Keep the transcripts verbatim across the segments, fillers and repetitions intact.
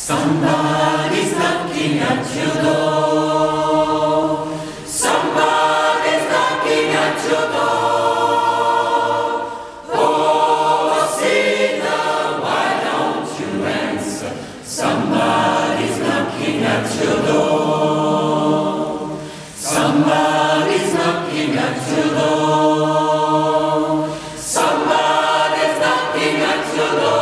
Somebody's knocking at your door. Somebody's knocking at your door. Oh, sinner, why don't you answer? Somebody's knocking at your door. Somebody's knocking at your door. Somebody's knocking at your door.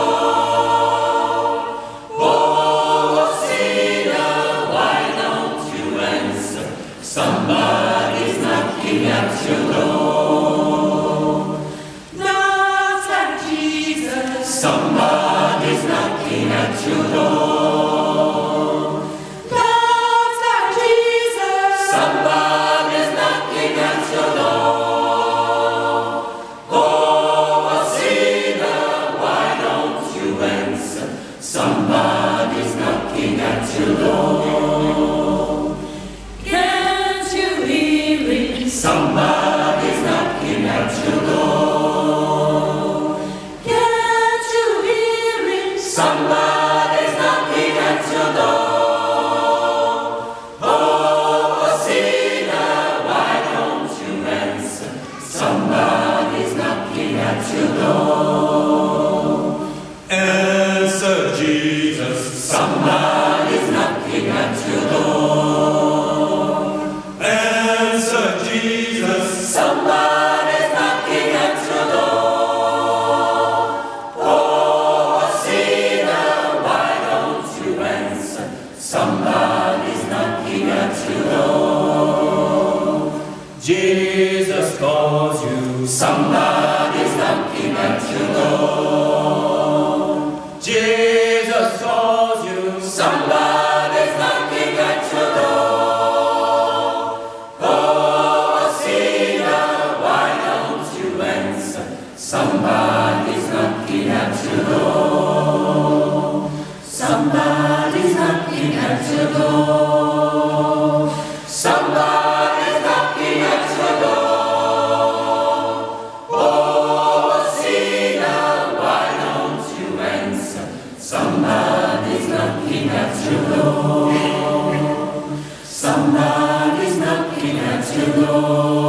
Somebody's knocking at your door. Knocks like Jesus. Somebody's knocking at your door. Knocks like Jesus. Somebody's knocking at your door. Oh, a sinner, why don't you answer? Somebody's knocking at your door. Somebody's knocking at your door. Can't you hear it? Somebody's knocking at your door. Oh, a sinner, why don't you answer? Somebody's knocking at your door. Answer, Jesus. Somebody's knocking at your door. Somebody's knocking at your door. Oh, a sinner, why don't you answer? Somebody's knocking at your door. Jesus calls you. Somebody's knocking at your door. Jesus calls you. Somebody's knocking at your door. Somebody's knocking at your door. Somebody's knocking at your door. Somebody's knocking at your door. Oh, a sinner, why don't you answer? Somebody's knocking at your door. Somebody's knocking at your door.